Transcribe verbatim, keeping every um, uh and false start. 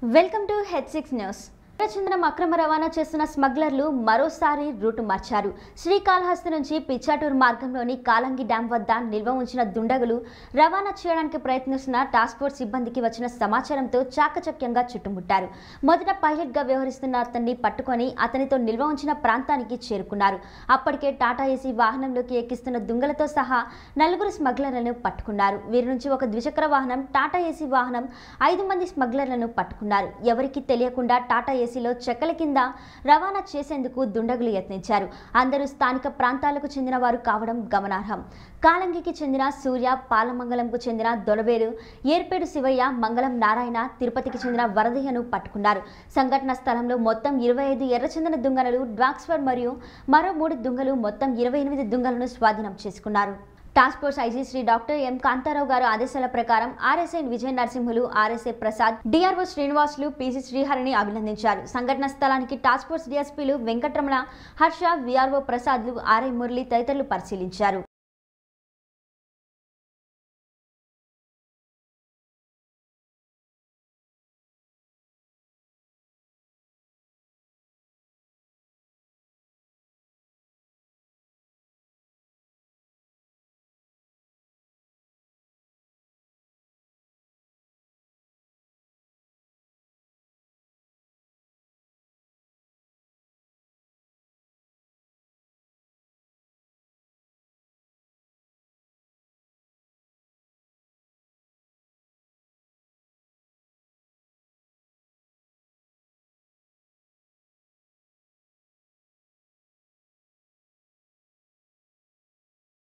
Welcome to head six news. ఎర్రచందనం అక్రమ రవాణా చేస్తున్న స్మగ్లర్లు మరోసారి రూటు మార్చారు. శ్రీకాళహస్తి నుంచి పిచ్చాటూరు మార్గంలోని కాలంగి డ్యాం వద్ద నిల్వ ఉంచిన దుండగులు రవాణా చేయడానికి ప్రయత్నిస్తున్న టాస్క్ ఫోర్స్ సిబ్బందికి వచ్చిన సమాచారంతో చాకచక్యంగా చుట్టుముట్టారు. మొదట పైలట్ గా వ్యవహరిస్తున్న అతన్ని పట్టుకొని అతనితో నిల్వ ఉంచిన ప్రాంతానికి చేరుకున్నారు. అప్పటికే టాటా ఏసీ వాహనంలోకి ఎక్కిస్తున్న దుంగలతో సహా నలుగురు స్మగ్లర్లను పట్టుకున్నారు. వీరి నుంచి ఒక ద్విచక్ర వాహనం, టాటా ఏసీ వాహనం, ఐదు మంది స్మగ్లర్లను పట్టుకున్నారు. ఎవరికి తెలియకుండా టాటా ఏసీలో చెక్కల కింద రవాణా చేసేందుకు దుండగులు యత్నించారు. అందరూ స్థానిక ప్రాంతాలకు చెందిన వారు కావడం గమనార్హం. కాలంగికి చెందిన సూర్య, పాలమంగళంకు చెందిన దొలవేరు, ఏర్పేడు శివయ్య, మంగళం నారాయణ, తిరుపతికి చెందిన వరదయ్యను పట్టుకున్నారు. సంఘటన స్థలంలో మొత్తం ఇరవై ఐదు ఎర్రచందన దుంగలు, డ్వాక్స్ఫర్డ్ మరియు మరో మూడు దుంగలు మొత్తం ఇరవై ఎనిమిది దుంగలను స్వాధీనం చేసుకున్నారు. Task force IG Shri doctor M Kantharao గారు ఆదేశాల ప్రకారం RSI Vijaya Narasimhulu, RSI Prasad, DRO Srinivasulu, PC శ్రీహరిని అభినందించారు. సంఘటన స్థలానికి టాస్క్ ఫోర్స్ డీఎస్పీలు వెంకటరమణ, హర్ష, విఆర్ఓ ప్రసాద్లు, ఆర్ఐ మురళి తదితరులు పరిశీలించారు.